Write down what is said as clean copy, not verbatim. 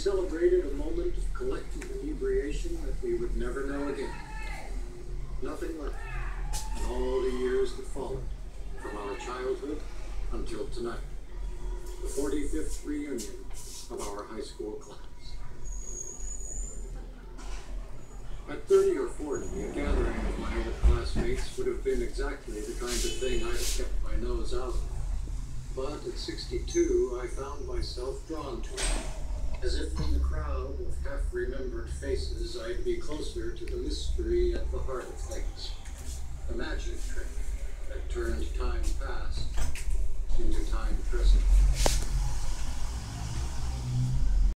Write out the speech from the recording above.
celebrated a moment of collective inebriation that we would never know again. Nothing left in all the years that followed, from our childhood until tonight. The 45th reunion of our high school class. At 30 or 40, a gathering of my old classmates would have been exactly the kind of thing I'd have kept my nose out of. But at 62, I found myself drawn to it. As if from the crowd of half-remembered faces, I'd be closer to the mystery at the heart of things. A magic trick that turned time past into time present.